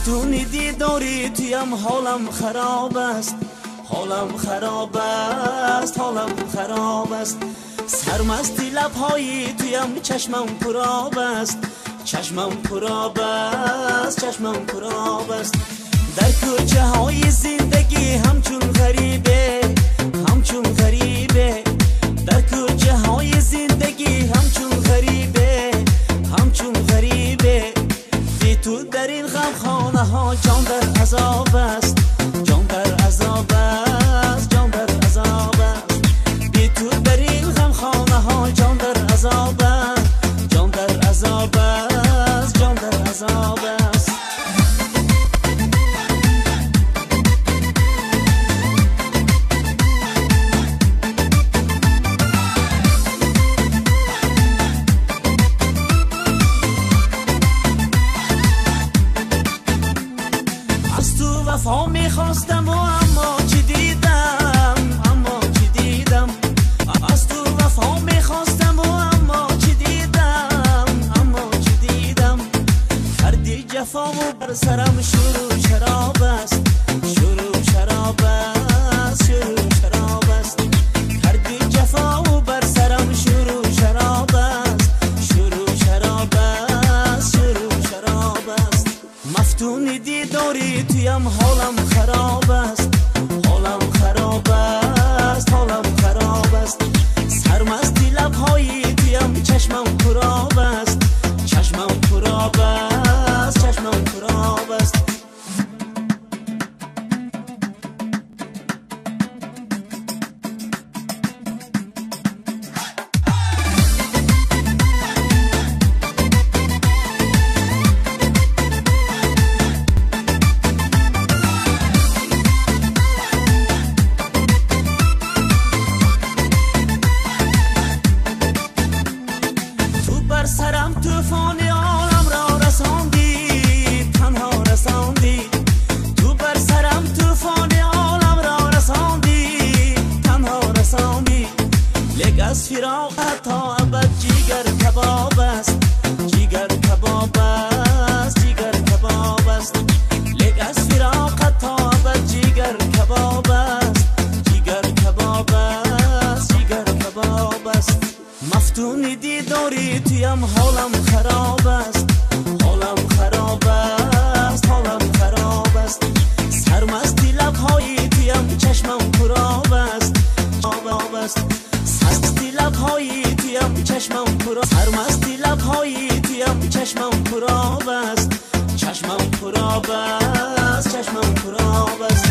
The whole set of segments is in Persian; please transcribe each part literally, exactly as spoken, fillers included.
مفتونی دیداری تویم حالم خراب است، حالم خراب است، حالم خراب است. سرمستی لبهایی تویم چشمم پرآب است، چشمم پرآب است، چشمم پرآب است. در کوچه های زندگی همچون غریبه، همچون غریبه. در کوچه های زندگی همچون غریبه، همچون غریبه. بی تو در این غمخانه ها جان در عذاب است، جان در عذاب است، جان در عذاب است. بی تو در این غمخانه ها جان در عذاب است، جان در عذاب است، جان در عذاب است. وفا میخواستم و اما چی دیدم، اما چی دیدم. از تو وفا میخواستم و اما چی دیدم، اما چی دیدم. کردی جفا و بر سرم شروع شراب است، شروع شراب است، شروع شراب است. کردی جفا و بر سرم شروع شراب است، شروع شراب است، شروع شراب است. مفتونی دیداری تویم حالم خراب است، حالم خراب است، حالم خراب است. سرمستی لبهایی تویم چشمم پرآب است، چشمم پرآب است، چشمم پرآب است. سرم طوفان عالم را رساندی، تنها رساندی. تو بر سرم طوفان عالم را رساندی، تنها رساندی. لیک از فراقت تا ابد جیگر کباب است، جیگر کباب است، جیگر کباب است. لیک از فراقت تا ابد جیگر کباب است، جیگر کباب است، جیگر کباب است. مفتونی دیداری تویم حالم خراب است، حالم خراب است، حالم خراب است. سرمستی لبهایی تویم چشمم پرآب است، آب است. سرمستی لبهایی تویم چشمم پرآب، سرمستی لبهایی تویم چشمم پرآب است، چشمم پرآب است، چشمم پرآب است.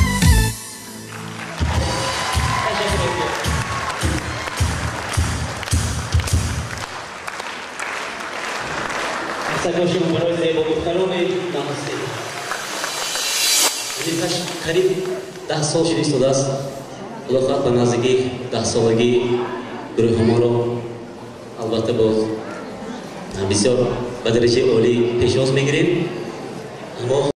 سرگوشی برای زیبا گفتران نامسته. وظیفه‌اش قریب ده سال شده ایستاده است. خداخواه به نزدیکی ده سالگی گروه ما رو البته باز بسیار به درجه عالی پیشواز میگیریم.